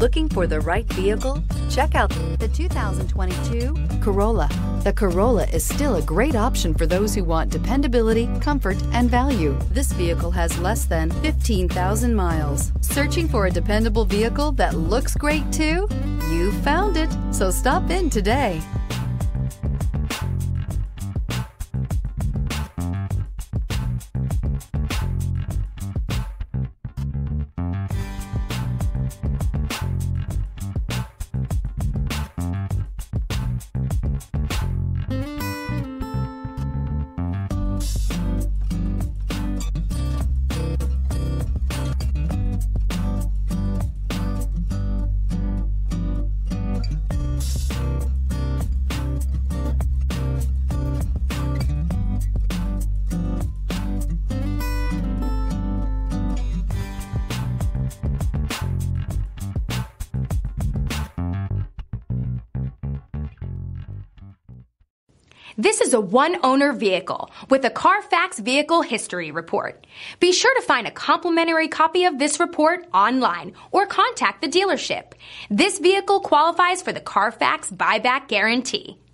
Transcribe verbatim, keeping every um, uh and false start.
Looking for the right vehicle? Check out the two thousand twenty-two Corolla. The Corolla is still a great option for those who want dependability, comfort, and value. This vehicle has less than fifteen thousand miles. Searching for a dependable vehicle that looks great too? You found it, so stop in today. This is a one-owner vehicle with a Carfax Vehicle History Report. Be sure to find a complimentary copy of this report online or contact the dealership. This vehicle qualifies for the Carfax Buyback Guarantee.